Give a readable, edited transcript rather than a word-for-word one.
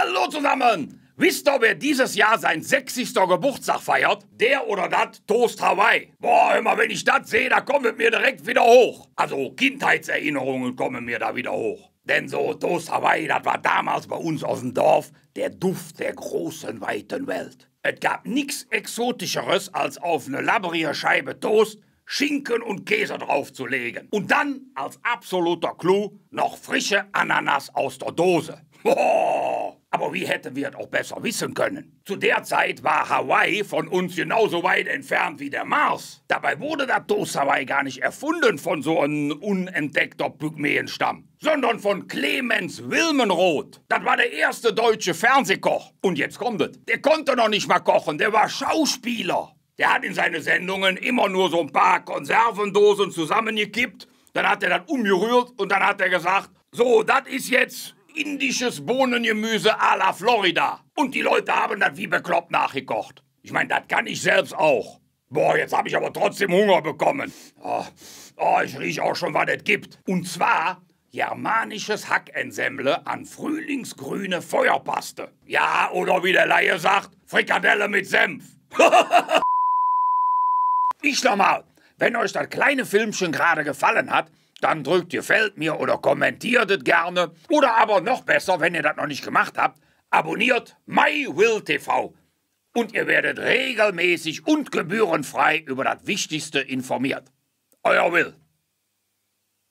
Hallo zusammen! Wisst ihr, wer dieses Jahr sein 60. Geburtstag feiert? Der oder das Toast Hawaii. Boah, immer wenn ich das sehe, da kommen mir direkt wieder hoch. Also Kindheitserinnerungen kommen mir da wieder hoch. Denn so Toast Hawaii, das war damals bei uns aus dem Dorf der Duft der großen, weiten Welt. Es gab nichts Exotischeres, als auf eine labbrige Scheibe Toast Schinken und Käse draufzulegen. Und dann, als absoluter Clou, noch frische Ananas aus der Dose. Boah. Aber wie hätten wir es auch besser wissen können? Zu der Zeit war Hawaii von uns genauso weit entfernt wie der Mars. Dabei wurde das Toast Hawaii gar nicht erfunden von so einem unentdeckter Pygmäenstamm, sondern von Clemens Wilmenrod. Das war der erste deutsche Fernsehkoch. Und jetzt kommt es. Der konnte noch nicht mal kochen, der war Schauspieler. Der hat in seine Sendungen immer nur so ein paar Konservendosen zusammengekippt. Dann hat er das umgerührt und dann hat er gesagt, so, das ist jetzt indisches Bohnengemüse à la Florida. Und die Leute haben das wie bekloppt nachgekocht. Ich meine, das kann ich selbst auch. Boah, jetzt habe ich aber trotzdem Hunger bekommen. Ich rieche auch schon, was es gibt. Und zwar germanisches Hackensemble an frühlingsgrüne Feuerpaste. Ja, oder wie der Laie sagt, Frikadelle mit Senf. Ich nochmal, wenn euch das kleine Filmchen gerade gefallen hat, dann drückt gefällt mir oder kommentiert es gerne. Oder aber noch besser, wenn ihr das noch nicht gemacht habt, abonniert MyWillTV. Und ihr werdet regelmäßig und gebührenfrei über das Wichtigste informiert. Euer Will.